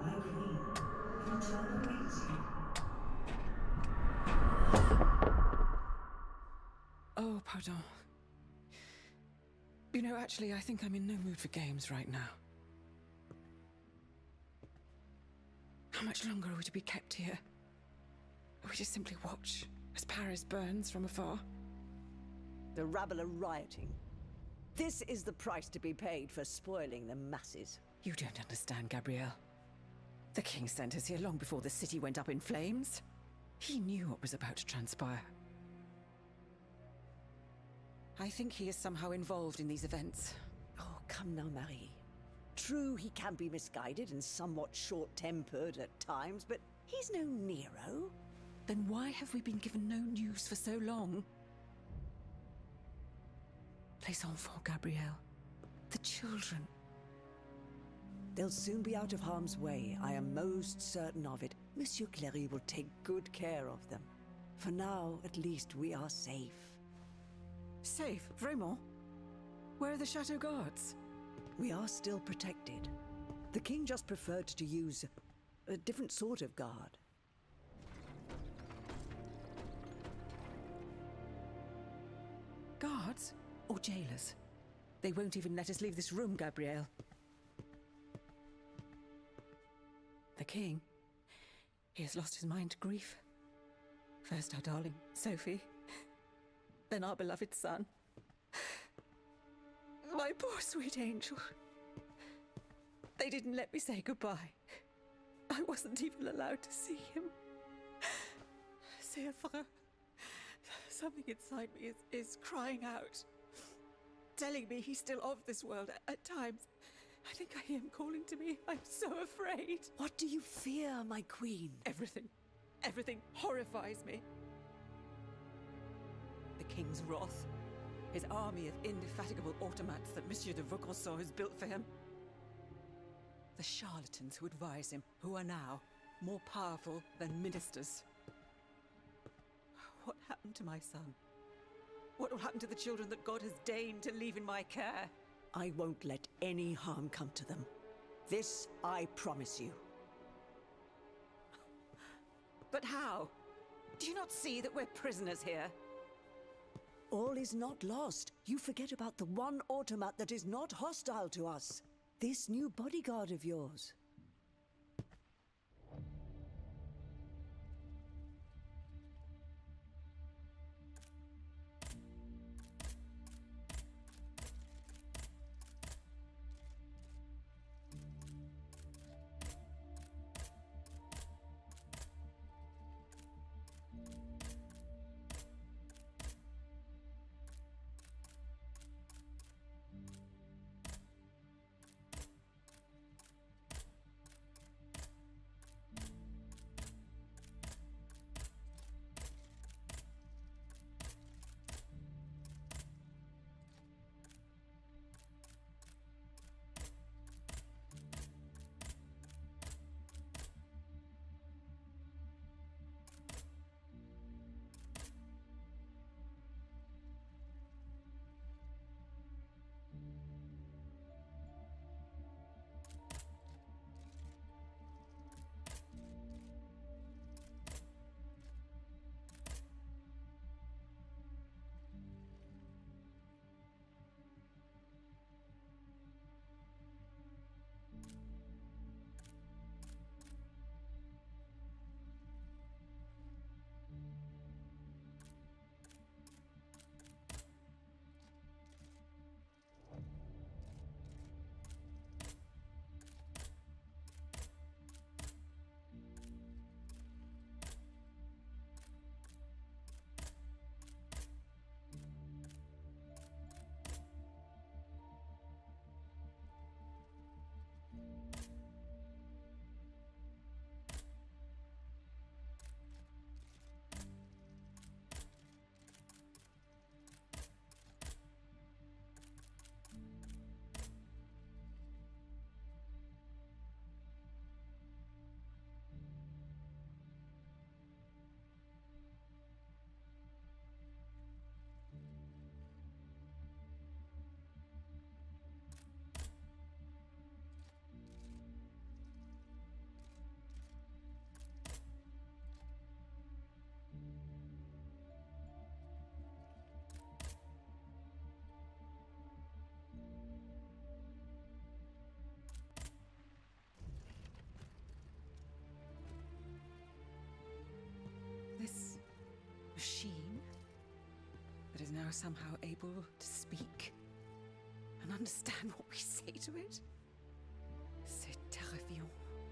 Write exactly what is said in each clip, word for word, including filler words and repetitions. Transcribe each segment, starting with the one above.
My queen, eternal waits you. Oh, pardon. You know, actually, I think I'm in no mood for games right now. How much longer are we to be kept here? Are we just simply watch as Paris burns from afar? The rabble are rioting. This is the price to be paid for spoiling the masses. You don't understand, Gabrielle. The king sent us here long before the city went up in flames. He knew what was about to transpire. I think he is somehow involved in these events. Oh, come now, Marie. True, he can be misguided and somewhat short-tempered at times, but he's no Nero. Then why have we been given no news for so long? Les enfants, Gabrielle. The children. They'll soon be out of harm's way. I am most certain of it. Monsieur Cléry will take good care of them. For now, at least, we are safe. Safe? Vraiment? Where are the Chateau guards? We are still protected. The king just preferred to use a different sort of guard. Guards? Or jailers? They won't even let us leave this room, Gabrielle. The king, he has lost his mind to grief. First our darling, Sophie. Then our beloved son. My poor sweet angel. They didn't let me say goodbye. I wasn't even allowed to see him. C'est affreux. Something inside me is, is crying out. Telling me he's still of this world at, at times. I think I hear him calling to me. I'm so afraid. What do you fear, my queen? Everything. Everything horrifies me. The king's wrath. His army of indefatigable automats that Monsieur de Vaucanson has built for him. The charlatans who advise him, who are now more powerful than ministers. What happened to my son? What will happen to the children that God has deigned to leave in my care? I won't let any harm come to them. This I promise you. But how? Do you not see that we're prisoners here? All is not lost. You forget about the one automat that is not hostile to us. This new bodyguard of yours. now somehow able to speak and understand what we say to it? C'est terrifiant.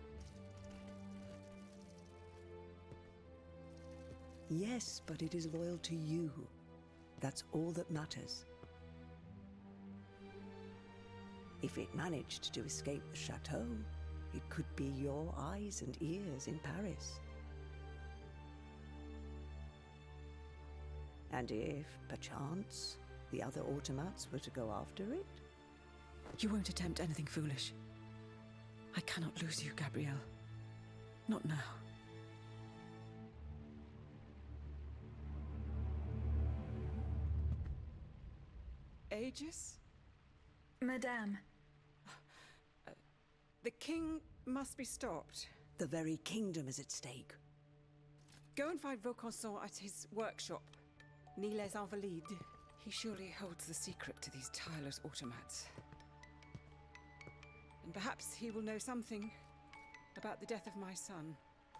Yes, but it is loyal to you. That's all that matters. If it managed to escape the chateau, it could be your eyes and ears in Paris. And if, perchance, the other automats were to go after it? You won't attempt anything foolish. I cannot lose you, Gabrielle. Not now. Aegis? Madame. Uh, the king must be stopped. The very kingdom is at stake. Go and find Vaucanson at his workshop, Ni les Invalides. He surely holds the secret to these tireless automats. And perhaps he will know something about the death of my son.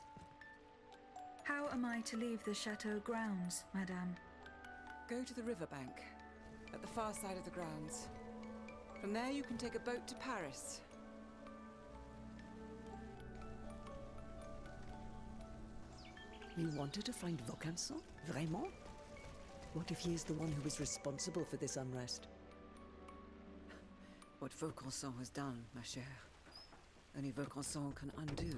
How am I to leave the chateau grounds, Madame? Go to the riverbank, at the far side of the grounds. From there you can take a boat to Paris. You wanted to find Vaucanson? Vraiment? What if he is the one who is responsible for this unrest? What Vaucanson has done, ma chère, only Vaucanson can undo.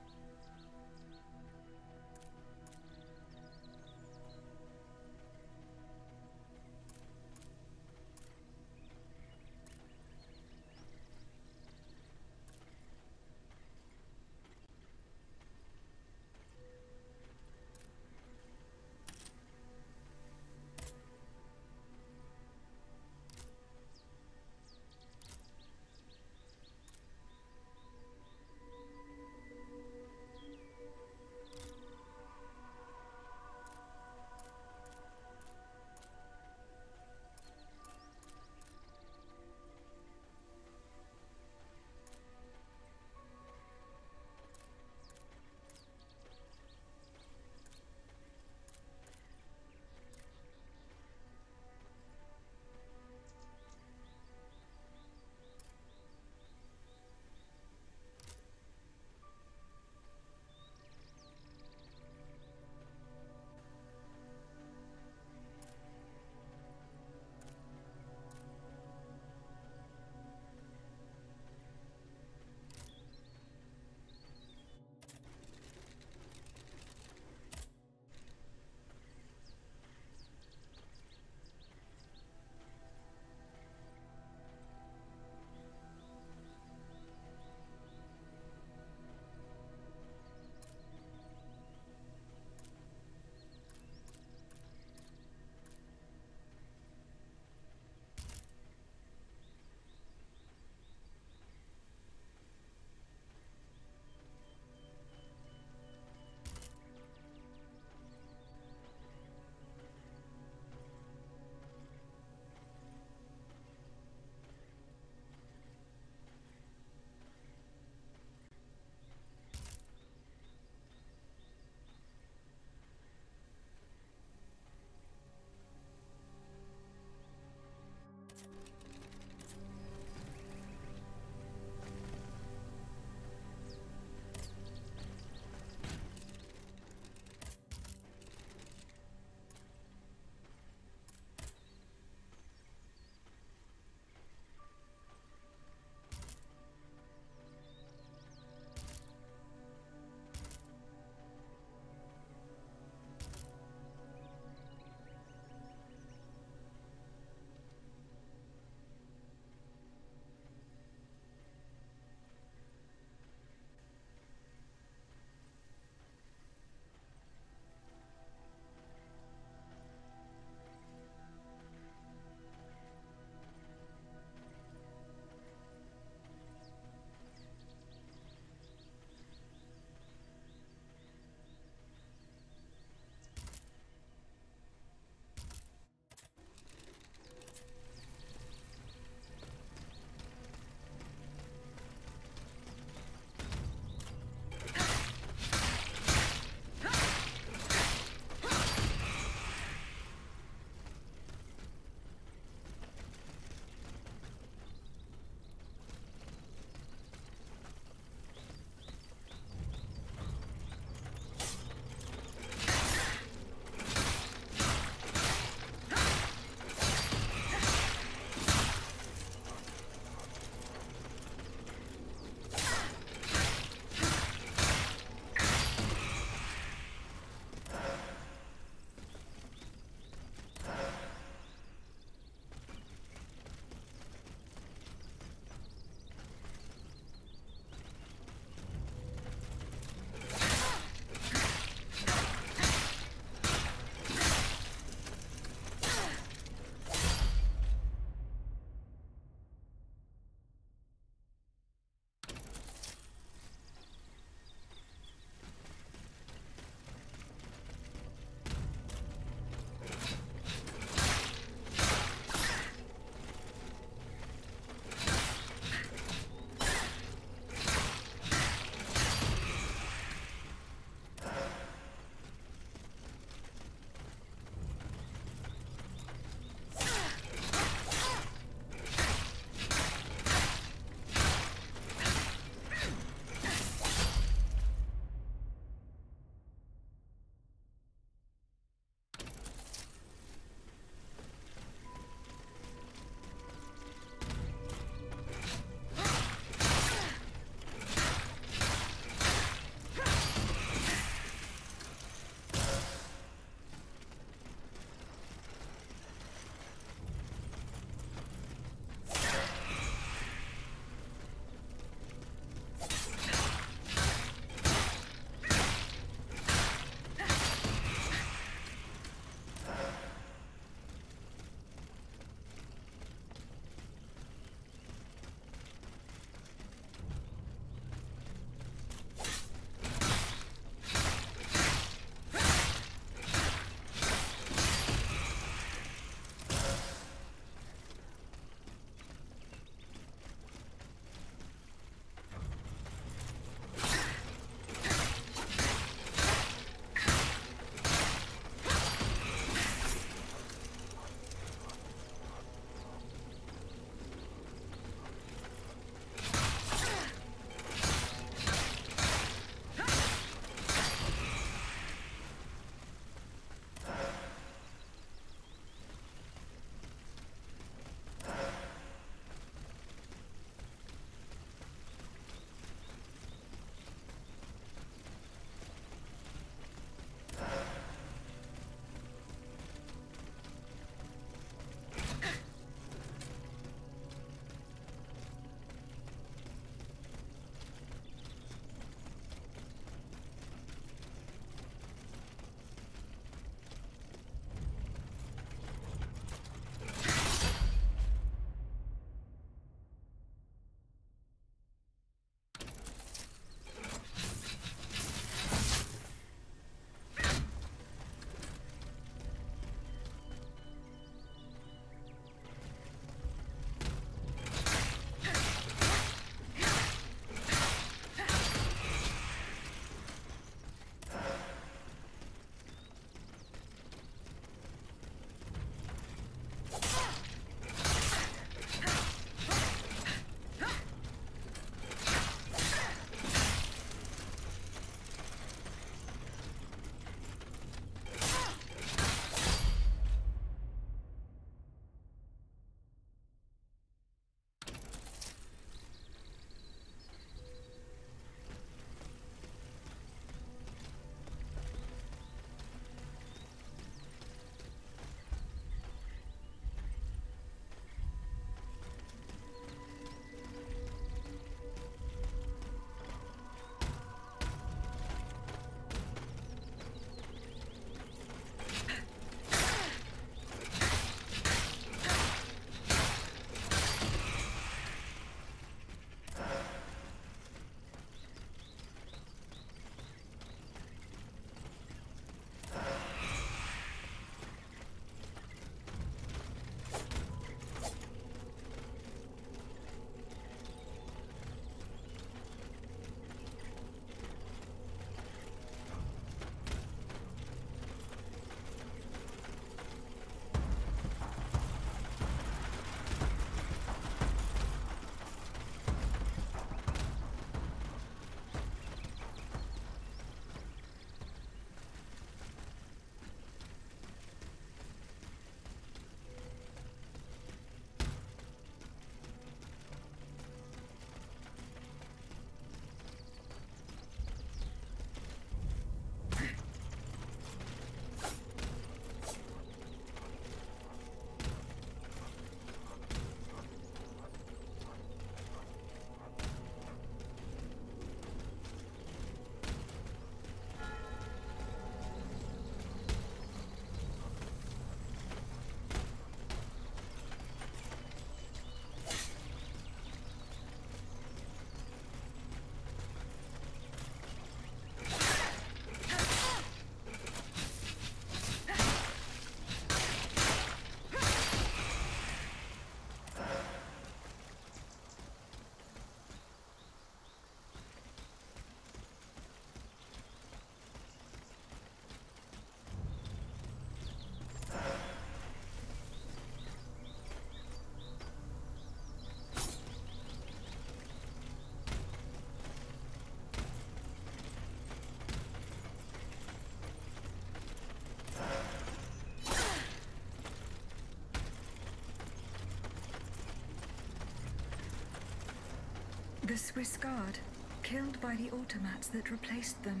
The Swiss Guard, killed by the automats that replaced them.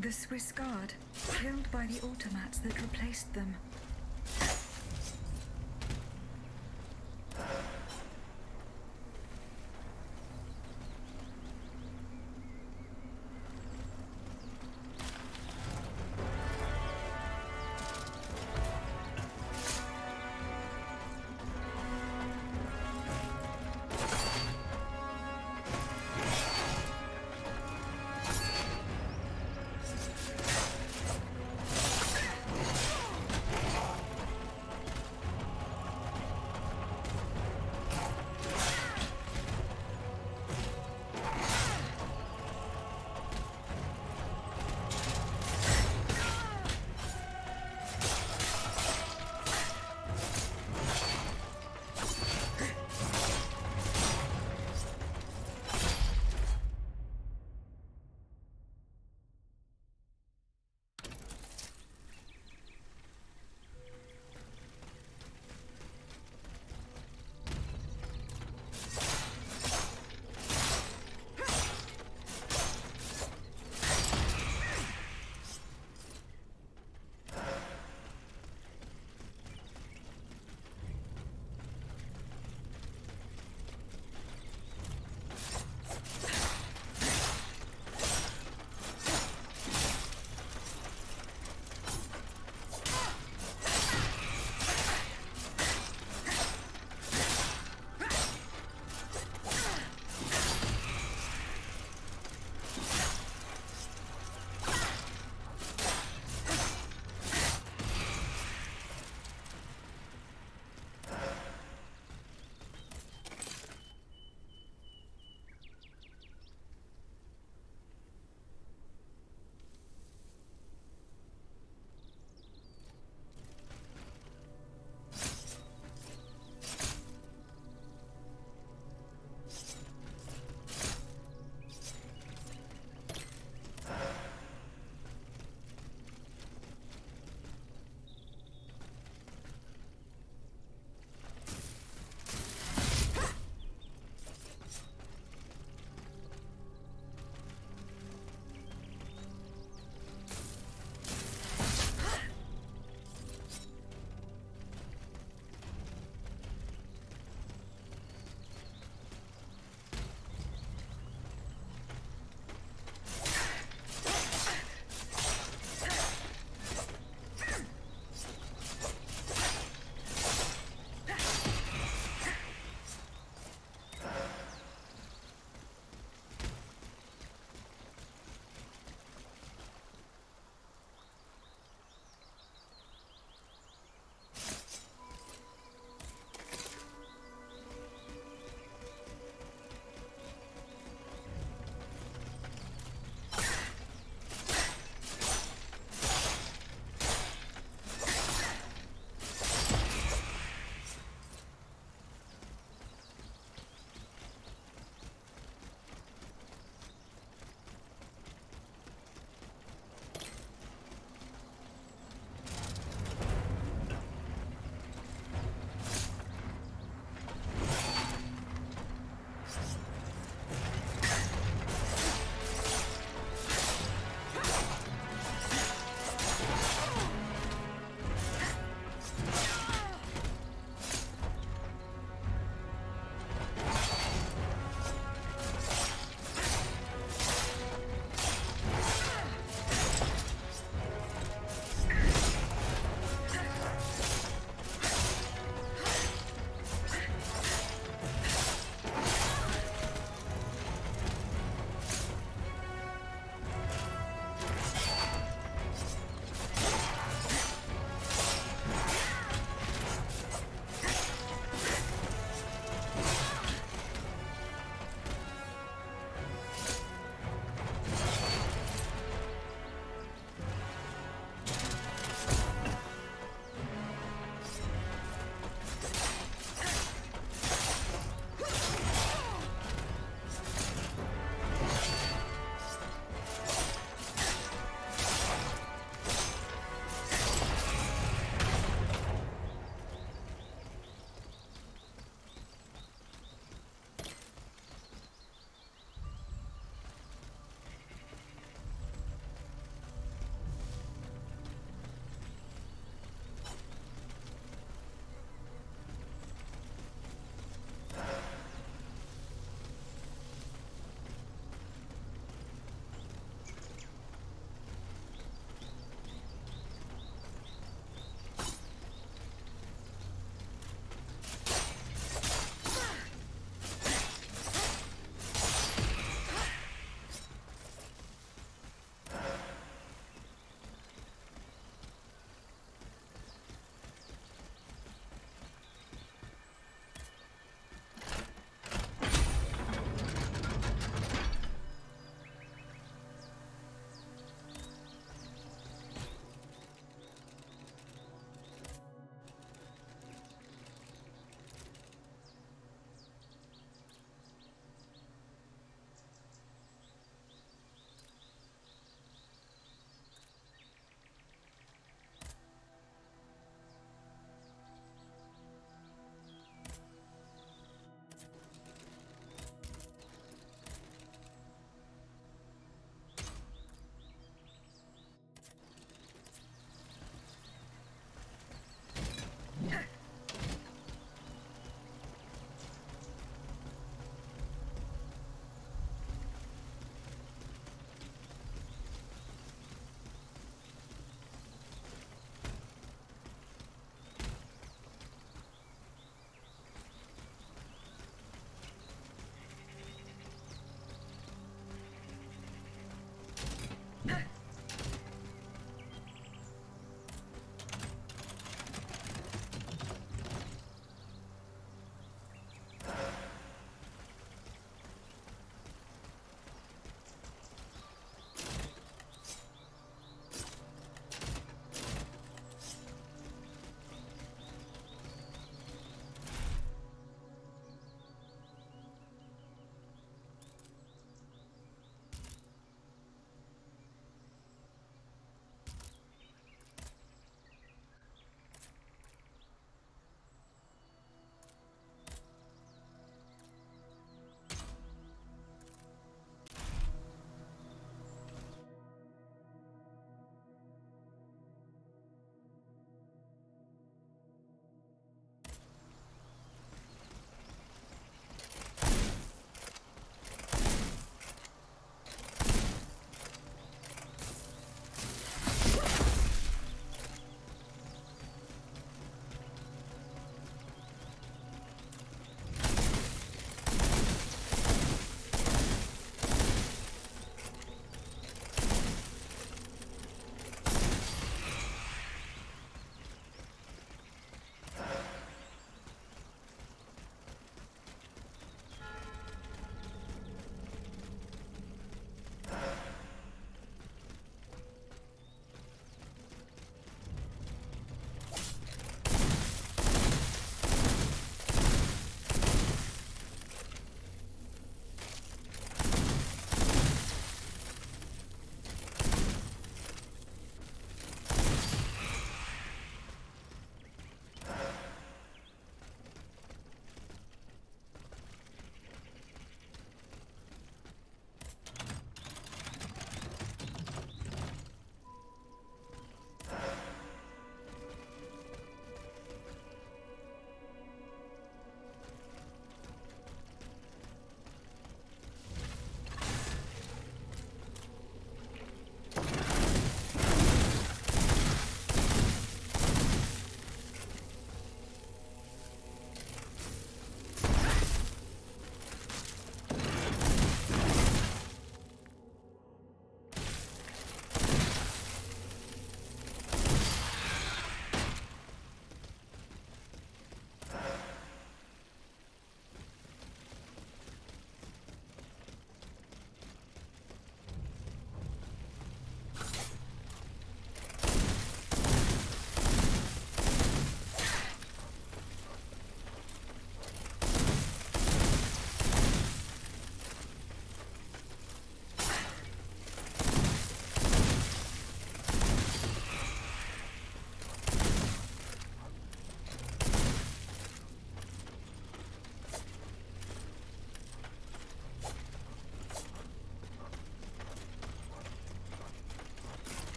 The Swiss Guard, killed by the automats that replaced them.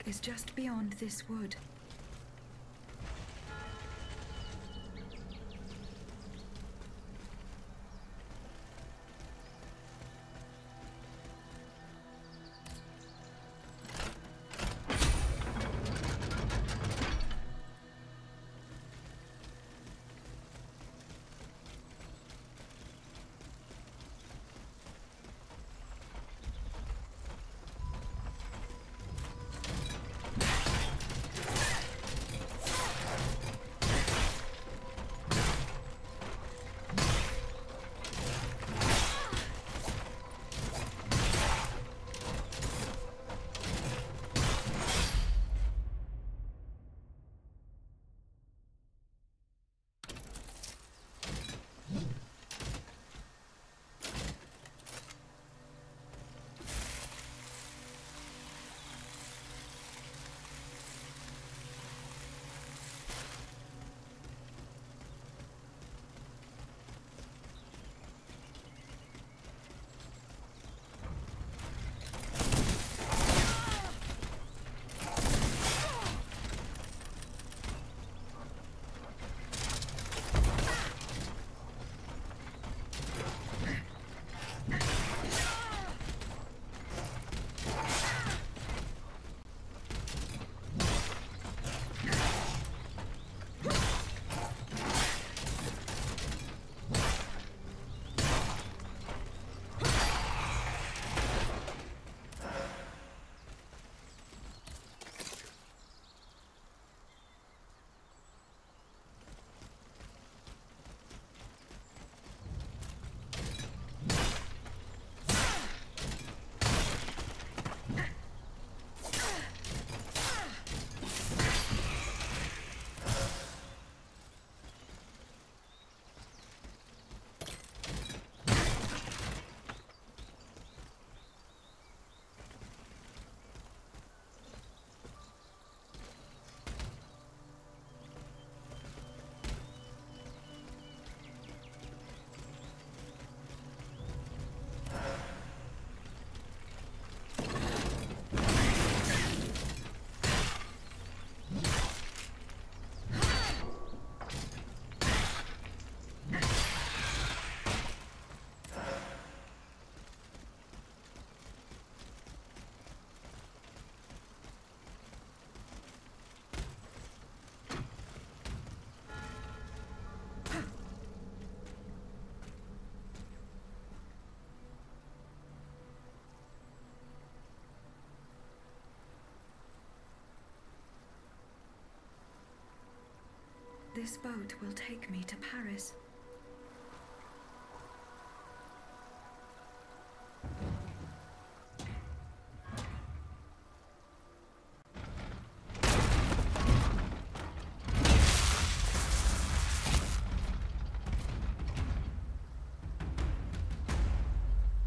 is just beyond this wood. This boat will take me to Paris.